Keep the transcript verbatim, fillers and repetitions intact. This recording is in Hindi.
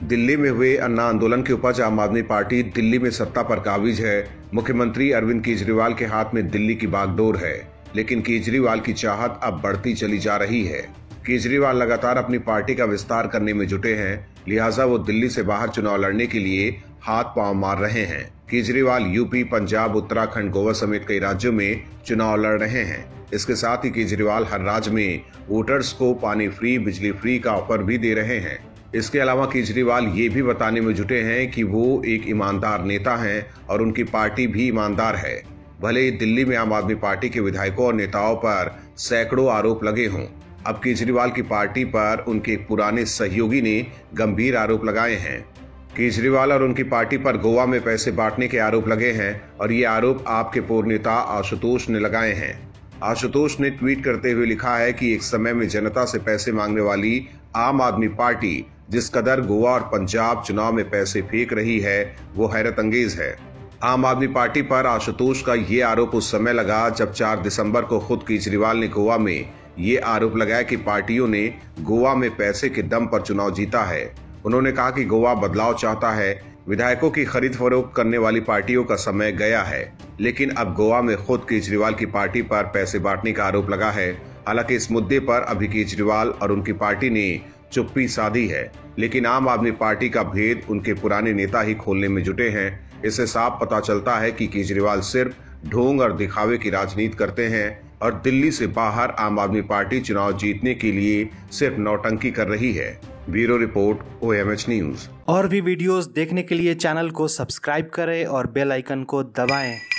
दिल्ली में हुए अन्ना आंदोलन के उपज आम आदमी पार्टी दिल्ली में सत्ता पर काबिज है। मुख्यमंत्री अरविंद केजरीवाल के हाथ में दिल्ली की बागडोर है, लेकिन केजरीवाल की चाहत अब बढ़ती चली जा रही है। केजरीवाल लगातार अपनी पार्टी का विस्तार करने में जुटे हैं, लिहाजा वो दिल्ली से बाहर चुनाव लड़ने के लिए हाथ पांव मार रहे हैं। केजरीवाल यूपी, पंजाब, उत्तराखंड, गोवा समेत कई राज्यों में चुनाव लड़ रहे हैं। इसके साथ ही केजरीवाल हर राज्य में वोटर्स को पानी फ्री, बिजली फ्री का ऑफर भी दे रहे हैं। इसके अलावा केजरीवाल ये भी बताने में जुटे हैं कि वो एक ईमानदार नेता हैं और उनकी पार्टी भी ईमानदार है। भले ही दिल्ली में आम आदमी पार्टी के विधायकों और नेताओं पर सैकड़ों आरोप लगे हों, अब केजरीवाल की पार्टी पर उनके एक पुराने सहयोगी ने गंभीर आरोप लगाए हैं। केजरीवाल और उनकी पार्टी पर गोवा में पैसे बांटने के आरोप लगे हैं और ये आरोप आपके पूर्व नेता आशुतोष ने लगाए हैं। आशुतोष ने ट्वीट करते हुए लिखा है कि एक समय में जनता से पैसे मांगने वाली आम आदमी पार्टी जिस कदर गोवा और पंजाब चुनाव में पैसे फेंक रही है, वो हैरत अंगेज है। आम आदमी पार्टी पर आशुतोष का ये आरोप उस समय लगा जब चार दिसंबर को खुद केजरीवाल ने गोवा में ये आरोप लगाया कि पार्टियों ने गोवा में पैसे के दम पर चुनाव जीता है। उन्होंने कहा कि गोवा बदलाव चाहता है, विधायकों की खरीद फरोख्त करने वाली पार्टियों का समय गया है। लेकिन अब गोवा में खुद केजरीवाल की पार्टी पर पैसे बांटने का आरोप लगा है। हालांकि इस मुद्दे पर अभी केजरीवाल और उनकी पार्टी ने चुप्पी साधी है, लेकिन आम आदमी पार्टी का भेद उनके पुराने नेता ही खोलने में जुटे हैं। इससे साफ पता चलता है कि केजरीवाल सिर्फ ढोंग और दिखावे की राजनीति करते हैं और दिल्ली से बाहर आम आदमी पार्टी चुनाव जीतने के लिए सिर्फ नौटंकी कर रही है। Bureau report, O M H news. और भी वीडियोस देखने के लिए चैनल को सब्सक्राइब करें और बेल आइकन को दबाएं।